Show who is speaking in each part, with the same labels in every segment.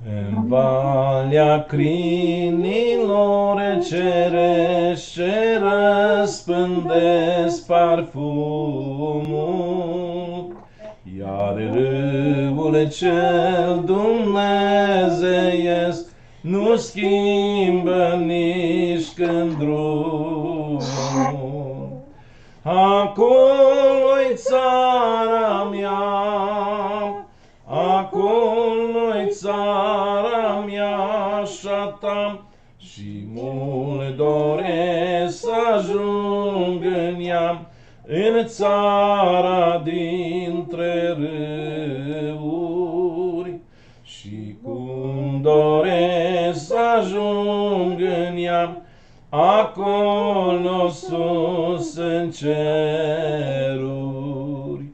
Speaker 1: În valea crinilor cerești ce răspândesc parfumul, iar râul cel dumnezeiesc nu schimbă nici când drumul. Acolo-i țara mea, acolo-i țara mea și-a ta, și mult doresc să ajung în ea, în țara dintre râuri. Și cum doresc să ajung în ea, acolo sus în ceruri.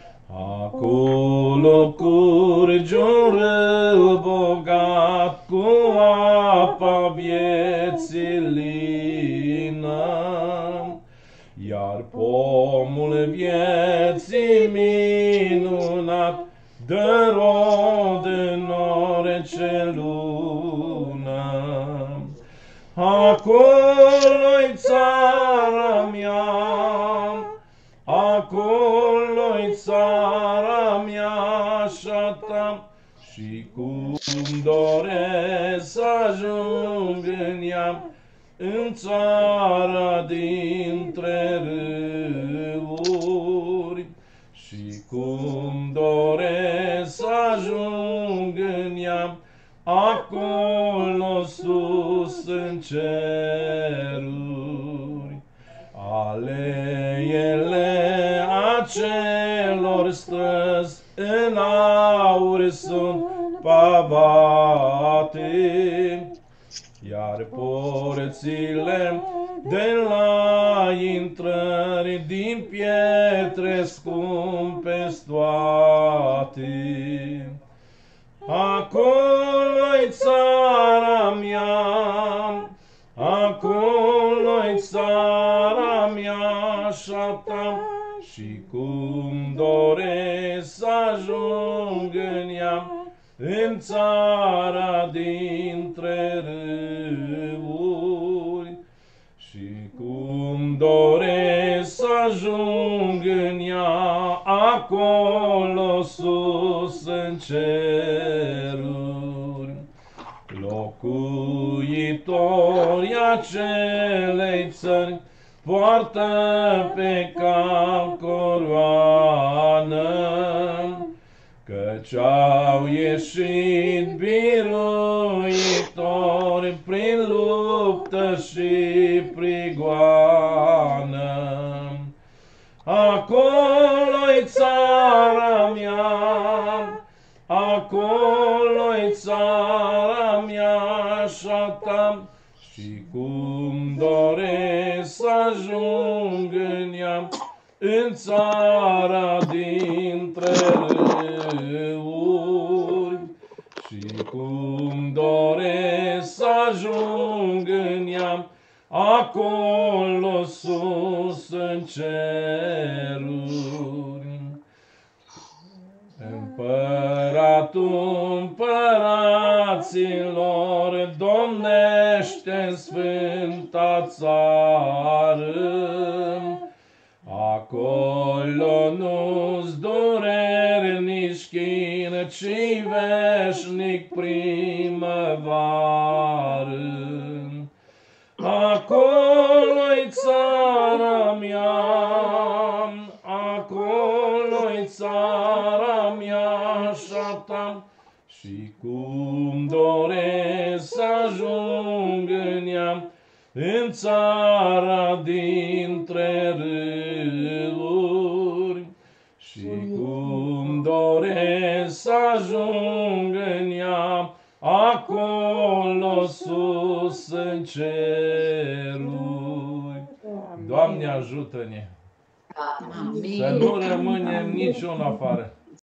Speaker 1: Acolo curge un râu bogat cu apa vieții lină, iar pomul vieții minunat dă rod în orice lună. Acolo-i țara mea, acolo-i țara mea și-a ta, și cum doresc să ajung în ea, în țara dintre râuri. Și cum doresc să ajung în ea, acolo sus în ceruri. Aleele acelor străzi în aur sunt pavate, iar porțile de la intrări din pietre scumpe toate. Acolo-i țara mea, acolo-i țara mea și-a ta, și cum doresc să ajung în ea, în țara dintre râuri. Și cum doresc să ajung în ea, acolo sus în ceruri. Locuitorii acelei țări poartă pe cap coroană, căci au ieșit biruitori prin luptă și prigoană. Acolo-i țara mea, acolo-i țara mea și-a ta, și cum doresc să ajung în ea, în țara dintre râuri. Și cum doresc să ajung în ea, acolo sus în ceruri. Împăratul împăraților domnește în sfânta țară, acolo nu-s dureri nici chin, ci veșnic primăvară. Acolo-i țara mea, acolo-i țara mea și-a ta, și cum doresc să ajung în ea, în țara dintre râuri. Și cum doresc să ajung în ea, acolo sus în ceruri. Doamne, ajută-ne! Să nu rămânem niciun afară.